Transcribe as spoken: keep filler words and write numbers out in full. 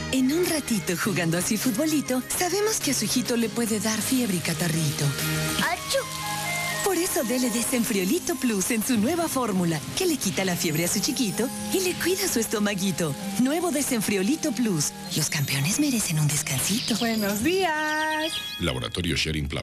En un ratito jugando así futbolito, sabemos que a su hijito le puede dar fiebre y catarrito. ¡Achú! Por eso dele Desenfriolito Plus en su nueva fórmula, que le quita la fiebre a su chiquito y le cuida su estomaguito. Nuevo Desenfriolito Plus. Los campeones merecen un descansito. ¡Buenos días! Laboratorio Schering Plasma.